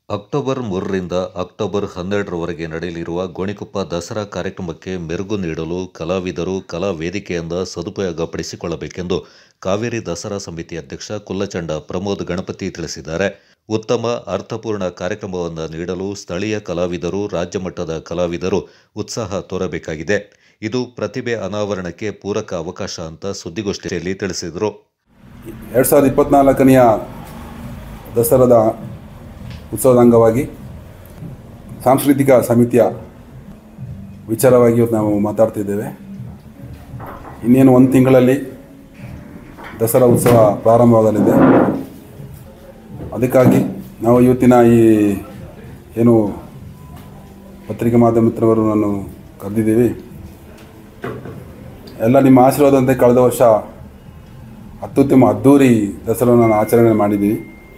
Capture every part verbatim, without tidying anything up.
October ಮೂರರಿಂದ October ಹನ್ನೆರಡರವರೆಗೆ ನಡೆಯಲಿರುವ ಗೋಣಿಕೊಪ್ಪ ದಸರಾ ಕಾರ್ಯಕ್ರಮಕ್ಕೆ ಮೆರುಗು ನೀಡಲು ಕಲಾವಿದರು ಕಲಾ ವೇದಿಕೆಯಿಂದ ಸದುಪಯೋಗಪಡಿಸಿಕೊಳ್ಳಬೇಕೆಂದು ಕಾವೇರಿ ದಸರಾ ಸಮಿತಿ ಅಧ್ಯಕ್ಷ ಕುಲ್ಲಚಂಡ ಪ್ರಮೋದ್ ಗಣಪತಿ ತಿಳಿಸಿದ್ದಾರೆ. ಉತ್ತಮ ಅರ್ಥಪೂರ್ಣ ಕಾರ್ಯಕ್ರಮವನ್ನು ನೀಡಲು ಸ್ಥಳೀಯ ಕಲಾವಿದರು, ರಾಜ್ಯ ಮಟ್ಟದ ಕಲಾವಿದರು ಉತ್ಸಾಹ ತೋರಬೇಕಾಗಿದೆ. ಇದು ಪ್ರತಿಭೆ ಅನಾವರಣಕ್ಕೆ ಪೂರಕ ಅವಕಾಶ ಅಂತ ಸುದ್ದಿಗೋಷ್ಠಿಯಲ್ಲಿ ತಿಳಿಸಿದರು. ಎರಡು ಸಾವಿರದ ಇಪ್ಪತ್ನಾಲ್ಕನೆಯ ದಸರಾದ ಉತ್ಸವದ ಅಂಗವಾಗಿ ಸಾಂಸ್ಕೃತಿಕ ಸಮಿತಿಯ ವಿಚಾರವಾಗಿ ಇವತ್ತು ನಾವು ಮಾತಾಡ್ತಿದ್ದೇವೆ. ಇನ್ನೇನು ಒಂದು ತಿಂಗಳಲ್ಲಿ ದಸರಾ ಉತ್ಸವ ಪ್ರಾರಂಭವಾಗಲಿದೆ. ಅದಕ್ಕಾಗಿ ನಾವು ಇವತ್ತಿನ ಈ ಏನು ಪತ್ರಿಕೆ ಮಾಧ್ಯಮ ಮಿತ್ರರು ನಾನು ಕರೆದಿದ್ದೀವಿ. ಎಲ್ಲ ನಿಮ್ಮ ಆಶೀರ್ವಾದಂತೆ ಕಳೆದ ವರ್ಷ ಅತ್ಯುತ್ತಮ ಅದ್ಧೂರಿ ದಸರಾವನ್ನು ನಾನು ಆಚರಣೆ ಮಾಡಿದ್ದೀವಿ.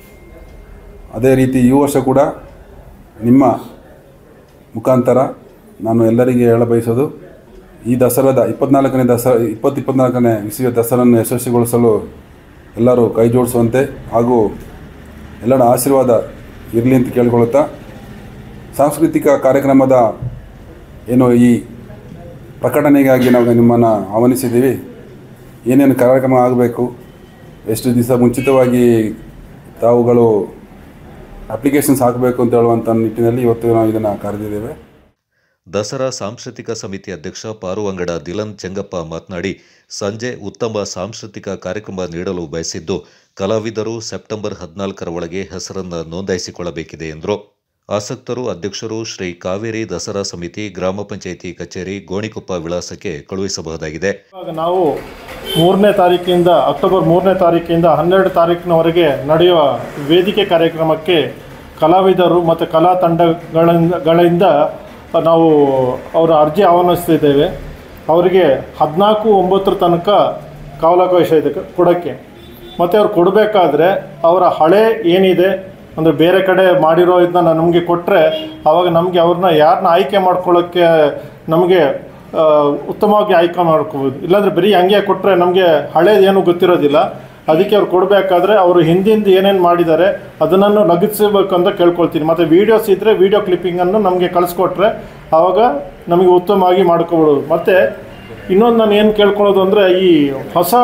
ಅದೇ ರೀತಿ ಈ ವರ್ಷ ಕೂಡ ನಿಮ್ಮ ಮುಖಾಂತರ ನಾನು ಎಲ್ಲರಿಗೆ ಹೇಳ ಬಯಸೋದು, ಈ ದಸರಾದ ಇಪ್ಪತ್ನಾಲ್ಕನೇ ದಸರಾ ಇಪ್ಪತ್ತು ಇಪ್ಪತ್ನಾಲ್ಕನೇ ಇಸವಿಯ ದಸರನ್ನು ಯಶಸ್ವಿಗೊಳಿಸಲು ಎಲ್ಲರೂ ಕೈ ಜೋಡಿಸುವಂತೆ ಹಾಗೂ ಎಲ್ಲರ ಆಶೀರ್ವಾದ ಇರಲಿ ಅಂತ ಕೇಳಿಕೊಳ್ಳುತ್ತಾ, ಸಾಂಸ್ಕೃತಿಕ ಕಾರ್ಯಕ್ರಮದ ಏನು ಈ ಪ್ರಕಟಣೆಗಾಗಿ ನಾವು ನಿಮ್ಮನ್ನು ಆಹ್ವಾನಿಸಿದ್ದೀವಿ. ಏನೇನು ಕಾರ್ಯಕ್ರಮ ಆಗಬೇಕು, ಎಷ್ಟು ದಿವಸ ಮುಂಚಿತವಾಗಿ ತಾವುಗಳು ಅಪ್ಲಿಕೇಶನ್ಸ್ ಹಾಕಬೇಕು ಅಂತ ಹೇಳುವಂಥ ನಿಟ್ಟಿನಲ್ಲಿ ಇವತ್ತು ನಾವು ಇದನ್ನು ಕರೆದಿದ್ದೇವೆ. ದಸರಾ ಸಾಂಸ್ಕೃತಿಕ ಸಮಿತಿ ಅಧ್ಯಕ್ಷ ಪಾರುವಂಗಡ ದಿಲನ್ ಚೆಂಗಪ್ಪ ಮಾತನಾಡಿ, ಸಂಜೆ ಉತ್ತಮ ಸಾಂಸ್ಕೃತಿಕ ಕಾರ್ಯಕ್ರಮ ನೀಡಲು ಬಯಸಿದ್ದು ಕಲಾವಿದರು ಸೆಪ್ಟೆಂಬರ್ ಹದಿನಾಲ್ಕರ ಒಳಗೆ ಹೆಸರನ್ನು ನೋಂದಾಯಿಸಿಕೊಳ್ಳಬೇಕಿದೆ ಎಂದರು. ಆಸಕ್ತರು ಅಧ್ಯಕ್ಷರು ಶ್ರೀ ಕಾವೇರಿ ದಸರಾ ಸಮಿತಿ, ಗ್ರಾಮ ಪಂಚಾಯಿತಿ ಕಚೇರಿ, ಗೋಣಿಕೊಪ್ಪ ವಿಳಾಸಕ್ಕೆ ಕಳುಹಿಸಬಹುದಾಗಿದೆ. ನಾವು ಮೂರನೇ ತಾರೀಕಿಂದ ಅಕ್ಟೋಬರ್ ಮೂರನೇ ತಾರೀಕಿಂದ ಹನ್ನೆರಡು ತಾರೀಕಿನವರೆಗೆ ನಡೆಯುವ ವೇದಿಕೆ ಕಾರ್ಯಕ್ರಮಕ್ಕೆ ಕಲಾವಿದರು ಮತ್ತು ಕಲಾ ತಂಡಗಳಿಂದ ಗಳಿಂದ ನಾವು ಅವರ ಅರ್ಜಿ ಆಹ್ವಾನಿಸ್ತಿದ್ದೇವೆ. ಅವರಿಗೆ ಹದಿನಾಲ್ಕು ಒಂಬತ್ತರ ತನಕ ಕಾಲಾವಕಾಶ ಇದೆ ಕೊಡೋಕ್ಕೆ. ಮತ್ತು ಅವ್ರು ಕೊಡಬೇಕಾದ್ರೆ ಅವರ ಹಳೆ ಏನಿದೆ ಅಂದರೆ ಬೇರೆ ಕಡೆ ಮಾಡಿರೋ ಇದನ್ನ ನಮಗೆ ಕೊಟ್ಟರೆ ಆವಾಗ ನಮಗೆ ಅವ್ರನ್ನ ಯಾರನ್ನ ಆಯ್ಕೆ ಮಾಡ್ಕೊಳ್ಳೋಕ್ಕೆ ನಮಗೆ ಉತ್ತಮವಾಗಿ ಆಯ್ಕೆ ಮಾಡ್ಕೋಬೋದು. ಇಲ್ಲಾಂದರೆ ಬರೀ ಹಂಗೆ ಕೊಟ್ಟರೆ ನಮಗೆ ಹಳೇದೇನು ಗೊತ್ತಿರೋದಿಲ್ಲ. ಅದಕ್ಕೆ ಅವ್ರು ಕೊಡಬೇಕಾದ್ರೆ ಅವರು ಹಿಂದಿಂದ ಏನೇನು ಮಾಡಿದ್ದಾರೆ ಅದನ್ನು ಲಗತ್ತಿಸಬೇಕು ಅಂತ ಕೇಳ್ಕೊಳ್ತೀನಿ. ಮತ್ತು ವೀಡಿಯೋಸ್ ಇದ್ದರೆ ವೀಡಿಯೋ ಕ್ಲಿಪ್ಪಿಂಗನ್ನು ನಮಗೆ ಕಳಿಸ್ಕೊಟ್ರೆ ಆವಾಗ ನಮಗೆ ಉತ್ತಮವಾಗಿ ಮಾಡ್ಕೊಬೋದು. ಮತ್ತು ಇನ್ನೊಂದು ನಾನು ಏನು ಕೇಳ್ಕೊಳ್ಳೋದು ಅಂದರೆ, ಈ ಹೊಸ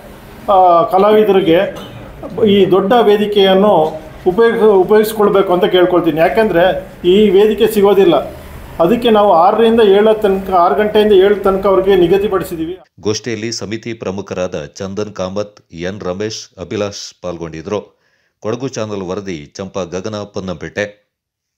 ಕಲಾವಿದರಿಗೆ ಈ ದೊಡ್ಡ ವೇದಿಕೆಯನ್ನು ಉಪಯೋಗ ಉಪಯೋಗಿಸ್ಕೊಳ್ಬೇಕು ಅಂತ ಕೇಳ್ಕೊಳ್ತೀನಿ. ಯಾಕೆಂದರೆ ಈ ವೇದಿಕೆ ಸಿಗೋದಿಲ್ಲ. ಅದಕ್ಕೆ ನಾವು ಆರರಿಂದ ಏಳು ತನಕ ಆರು ಗಂಟೆಯಿಂದ ಏಳು ತನಕ ಅವರಿಗೆ ನಿಗದಿಪಡಿಸಿದ್ದೀವಿ. ಗೋಷ್ಠಿಯಲ್ಲಿ ಸಮಿತಿ ಪ್ರಮುಖರಾದ ಚಂದನ್ ಕಾಮತ್, ಎನ್ ರಮೇಶ್, ಅಭಿಲಾಷ್ ಪಾಲ್ಗೊಂಡಿದ್ದರು. ಕೊಡಗು ಚಾನಲ್ ವರದಿ ಚಂಪಾ ಗಗನ, ಪೊನ್ನಂಪೇಟೆ.